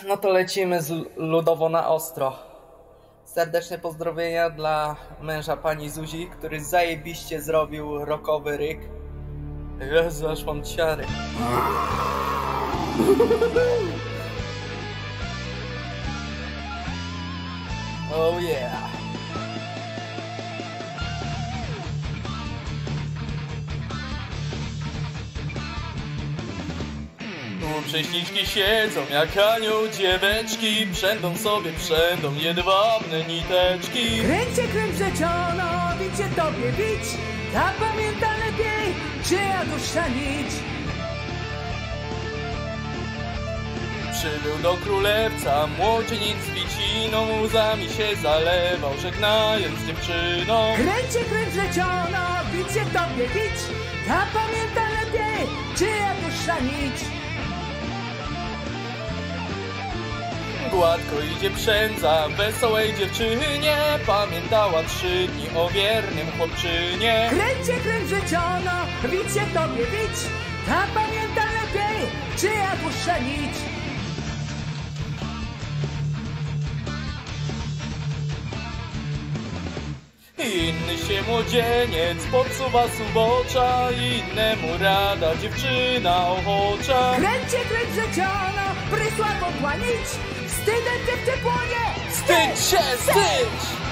No to lecimy ludowo na ostro. Serdeczne pozdrowienia dla męża pani Zuzi, który zajebiście zrobił rockowy ryk. Jezu, aż mam ciary. Oh yeah. Prześliczki siedzą jak anioł dzieweczki, przędą jedwabne niteczki. Kręcie kręć rzeciono, wicie tobie bić, ta pamięta lepiej, czyja dusza nić. Przybył do królewca młodzieniec z wiciną, łzami się zalewał, żegnając dziewczyną. Kręcie kręć rzeciono, wicie tobie bić, ta pamięta lepiej, czyja dusza nić. Gładko idzie przędza wesołej dziewczynie, pamiętała 3 dni o wiernym chłopczynie. Kręcie kręć rzeciono, wicie tobie bić, ta pamięta lepiej, czyja dusza nić. Inny się młodzieniec podsuwa subocza, innemu rada dziewczyna ochocza. Kręcie kręć rzeciono, prysła podła nić, wstydem cię płonie. Wstydź się, wstydź!